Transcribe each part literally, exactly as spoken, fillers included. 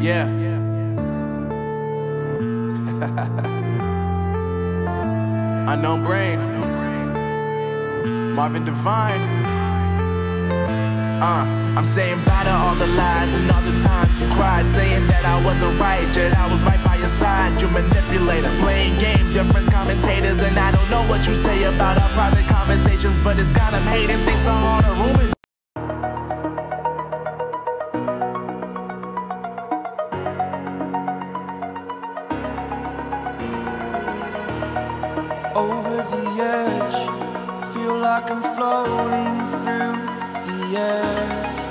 Yeah. Unknown Brain, Marvin Divine. Uh, I'm saying bye to all the lies and all the times you cried, saying that I wasn't right, yet I was right by your side. You manipulator, playing games, your friends commentators, and I don't know what you say about our private conversations, but it's got them hating thanks to all the rumors. Over the edge, feel like I'm floating through the air.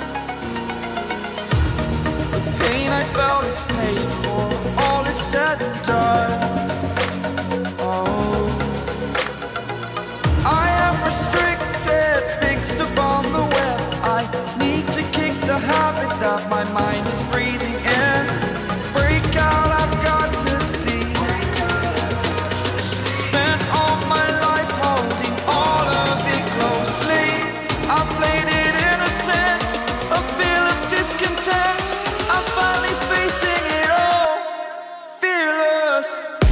The pain I felt is paid for, all is said and done. Oh, I am restricted, fixed upon the web. I need to kick the habit that my mind is breathing in. Break out, I've got to see. Spent all my life holding all of it closely. I played it innocent, a feel of discontent. I'm finally facing it all, fearless.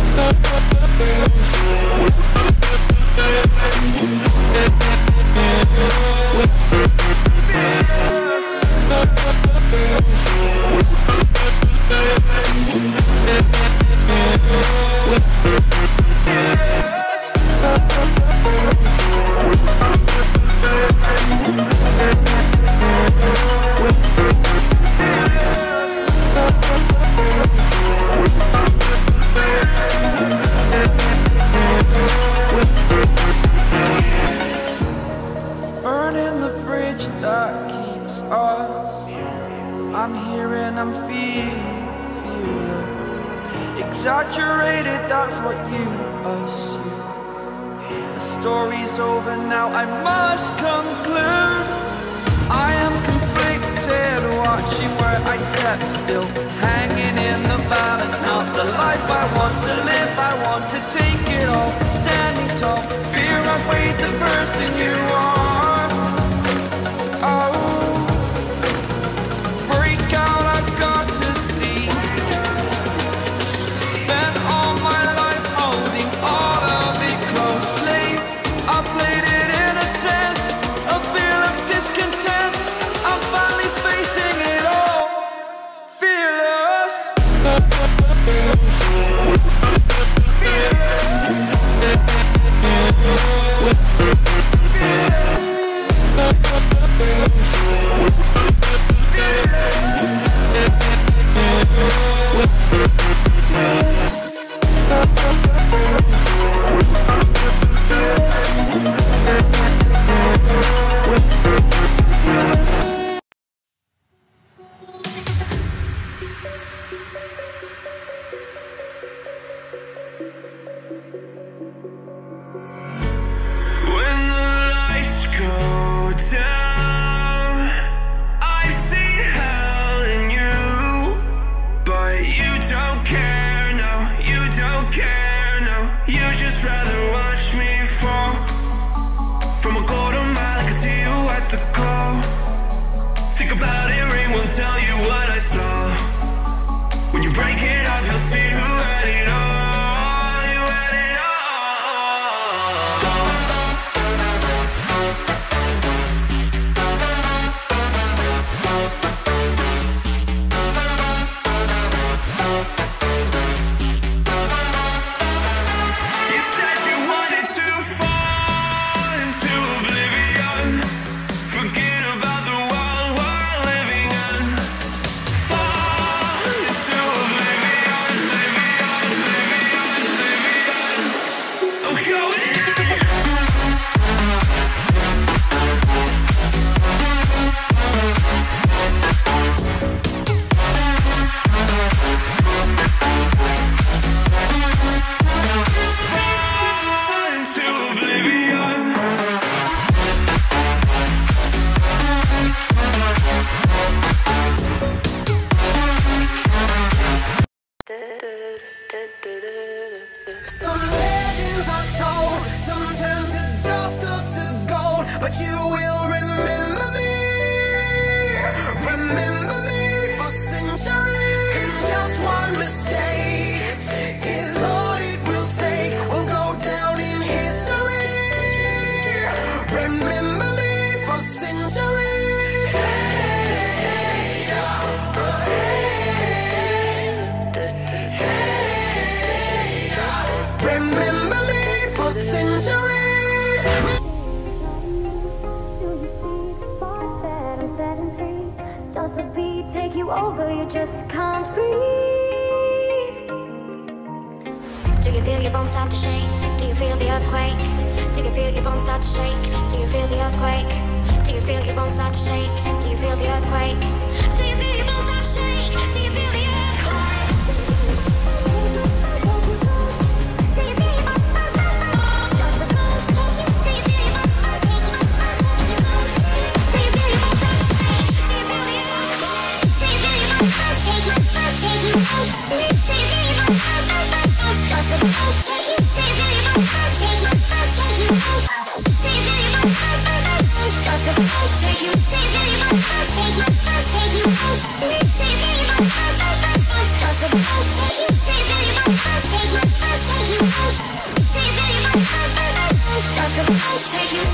Burning the bridge that keeps us. I'm here and I'm feeling fearless. Exaggerated, that's what you assume. The story's over now, I must conclude. I am conflicted, watching where I step still, hanging in the balance. Not the life I want to live, I want to take it all. Standing tall, fear I weighed the person you are. Oh, break out, I've got to see. Spent all my life holding all of it closely. I played it innocent, a feel of discontent. I'm finally facing it all, fearless. Tell you what I saw. When you break it off, you'll see who had it all. You had it You said you wanted to fall into oblivion. Forget about the world we're living in. Fall into oblivion, oblivion, oblivion, oblivion. Oh, go Fall into oblivion. Some legends are told, some turn to dust or to gold, but you will remember me, remember me for centuries. for centuries. Does the beat take you over? You just can't breathe. Do you feel your bones start to shake? Do you feel the earthquake? Do you feel your bones start to shake? Do you feel the earthquake? Do you feel your bones start to shake? Do you feel the earthquake? Do you feel your bones start to shake? Do you feel the earthquake? Take you.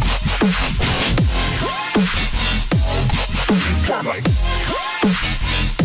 Come on.